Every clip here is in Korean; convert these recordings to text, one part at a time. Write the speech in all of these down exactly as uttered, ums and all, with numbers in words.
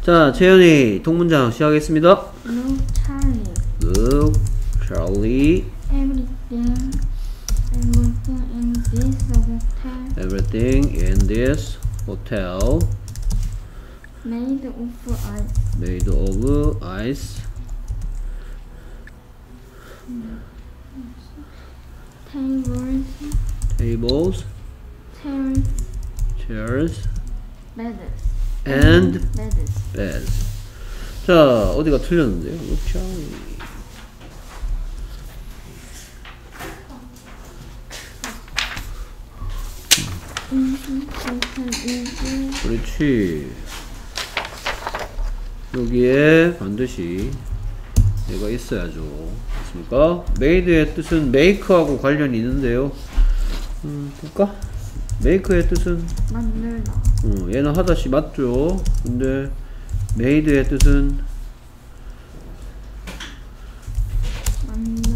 자, 채연이 통문장 시작하겠습니다. Look, Charlie. Look, Charlie. Everything, everything in this hotel Everything in this hotel made of ice. made of ice. Tables, Tables, chairs, chairs, beds, and beds. beds. 자, 어디가 틀렸는데요? Look, Charlie. In this hotel is 그렇지. 여기에 반드시 얘가 있어야죠. 맞습니까? made의 뜻은 make하고 관련이 있는데요. 음, 볼까? make의 뜻은 만들다. 어, 얘는 하다시 맞죠? 근데 made의 뜻은 만들.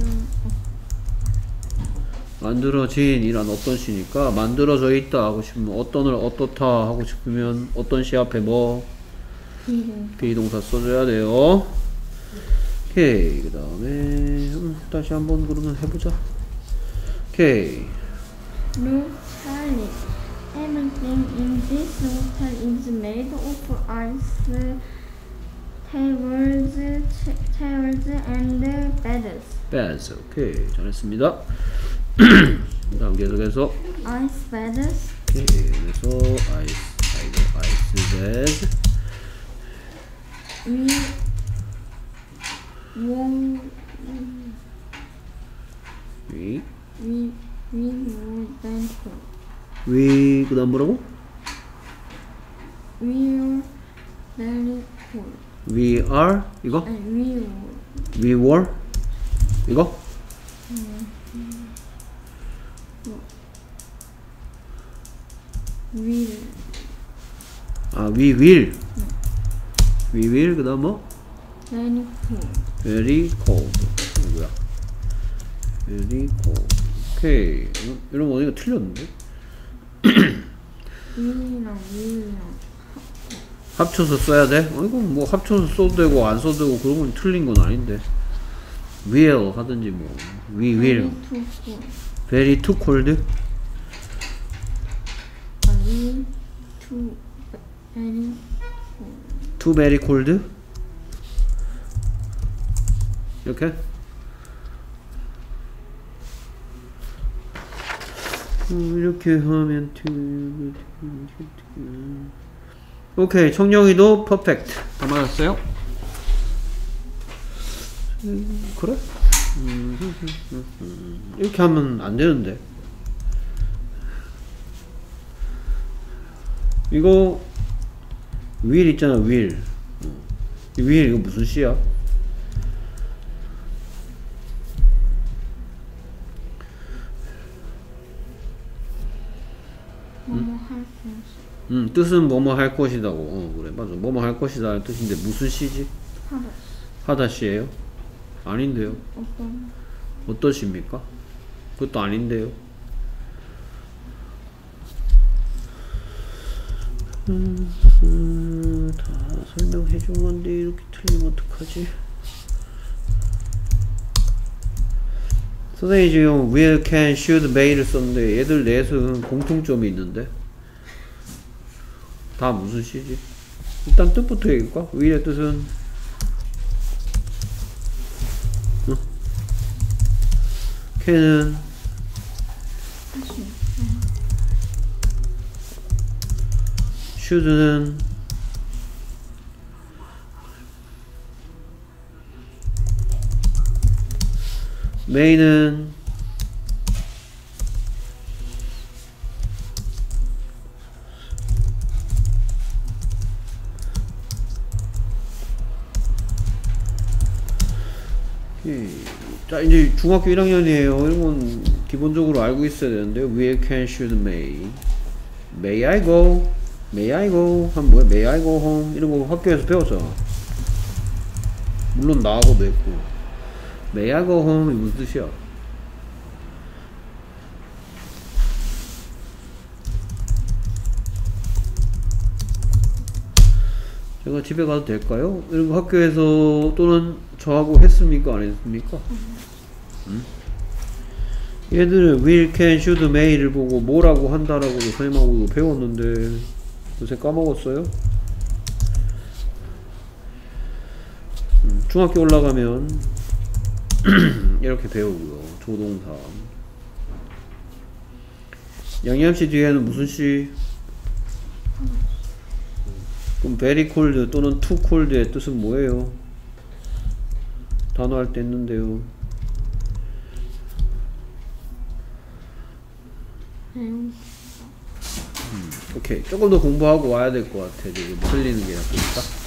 만들어진 이란 어떤 시니까 만들어져 있다 하고 싶으면 어떤을 어떻다 하고 싶으면 어떤 시 앞에 뭐 비를. 비동사 써줘야 돼요. 오케이. 그 다음에 음, 다시 한번 그러면 해보자. 오케이. Look, Charlie. Everything in this hotel is made of ice. Tables, ch- chairs, and beds. beds. 오케이. 잘했습니다. 그 다음 계속해서 Ice beds. 오케이. 그래서 ice, 아이고, ice bed. We won't. 위, We we won't. 위, 그 다음 뭐라고? We are very cool. We are, 이거? 아니 we were. We were, 이거? Will. 아, we will. We will, 그 다음 뭐? Very cool. Very cold. 이거야. Very cold. 오케이. 어, 이러면 어디가 틀렸는데? will이랑 will이랑 합쳐서 써야 돼? 어, 이거 뭐 합쳐서 써도 되고 안 써도 되고 그런 건 틀린 건 아닌데. will 하든지 뭐. We will. Very too cool. Very too cold. 아, will too very cool. Too very cold. 이렇게? 음, 이렇게 하면 오케이. 청룡이도 퍼펙트 다 맞았어요? 음, 그래? 음, 이렇게 하면 안 되는데 이거 will 있잖아. will 이 will 이거 무슨 시야? 뭐뭐 할 것이. 음, 뜻은 뭐뭐 할 것이다고. 어, 그래, 맞아. 뭐뭐 할 것이다 는 뜻인데 무슨 시지? 하다. 하다 시예요? 아닌데요. 어떤 어떤 시입니까? 그것도 아닌데요. 음, 음, 다 설명해 준 건데 이렇게 틀리면 어떡하지? 선생님이 지금 will, can, should, may를 썼는데 얘들 넷은 공통점이 있는데 다 무슨 시지? 일단 뜻부터 얘기할까? will의 뜻은 어? can은 should는 may는 자, 이제 중학교 일 학년이에요. 이런 건 기본적으로 알고 있어야 되는데 will, can, should, may. May I go? May I go? 한 뭐야? May I go home? 이런 거 학교에서 배웠잖아. 물론 나하고도 했고. May I go home? 이 무슨 뜻이야? 제가 집에 가도 될까요? 이런 거 학교에서 또는 저하고 했습니까? 안 했습니까? 음? 얘들은 will, can, should, may를 보고 뭐라고 한다라고 선생님하고도 배웠는데 요새 까먹었어요? 음, 중학교 올라가면 이렇게 배우고요. 조동사. 양념씨 뒤에는 무슨 씨? 그럼 very cold 또는 too cold의 뜻은 뭐예요? 단어 할 때 했는데요. 배우. 음, 오케이. 조금 더 공부하고 와야 될 것 같아. 지금 틀리는 게 약하니까.